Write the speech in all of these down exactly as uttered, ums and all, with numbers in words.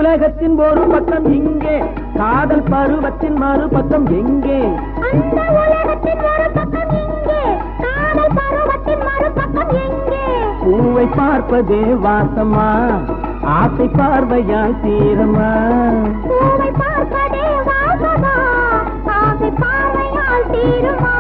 உலகத்தின் ஒரு பக்கம் இங்கே, காதல் பருவத்தின் மறுபக்கம் எங்கே? அந்த உலகத்தின் ஒரு பக்கம் இங்கே, காதல் பருவத்தின் மறுபக்கம் எங்கே? பூவை பார்ப்பதே வாசமா, ஆசை பார்வையால் தீரமா? பூவை பார்ப்பதே வாசமா, ஆசை பார்வையால் தீருமா?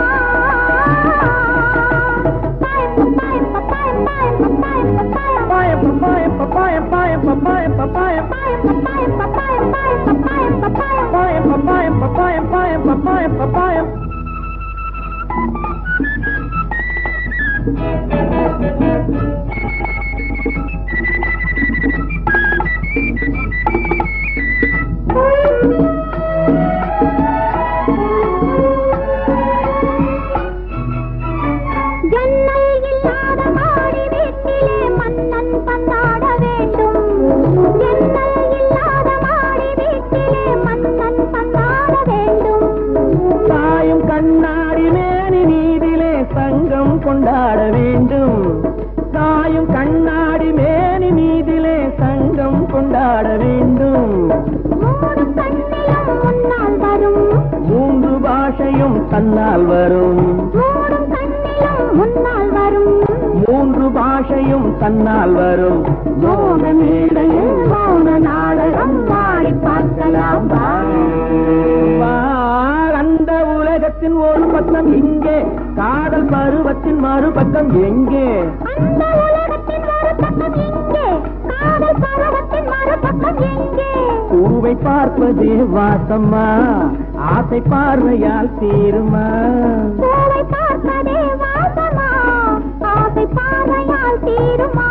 கொண்டாட வேண்டும், தாயும் கண்ணாடி மேனி மீதிலே சங்கம் கொண்டாட வேண்டும். மூன்று கண்ணிலும் முன்னால் வரும், மூன்று பாஷையும் தன்னால் வரும். மூன்று கண்ணிலும் முன்னால் வரும், மூன்று பாஷையும் தன்னால் வரும். மோக மேடையில் மௌன நாடகம் பாடி பார்க்கலாம். அந்த உலகத்தின் ஒரு பக்கம் இங்கே, காதல் பருவத்தின் மறுபக்கம் எங்கே? அந்த உலகத்தின் ஒரு பக்கம் இங்கே, காதல் பருவத்தின் மறுபக்கம் எங்கே? பூவை பார்ப்பதே வாசமா, ஆசை பார்வையால் தீருமா? பூவை பார்ப்பதே வாசமா, ஆசை பார்வையால் தீருமா?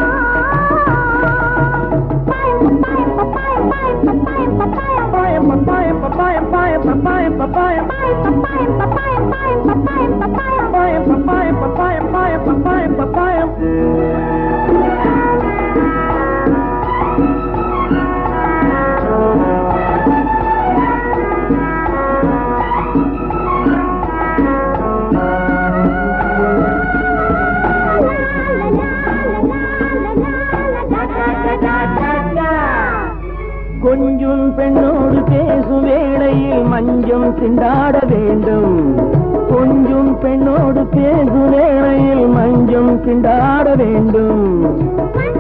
கொஞ்சம் பெண்ணோடு பேசும் வேளையில் மஞ்சம் திண்டாட வேண்டும். கொஞ்சம் பெண்ணோடு பேசும் வேளையில் மஞ்சம் திண்டாட வேண்டும்.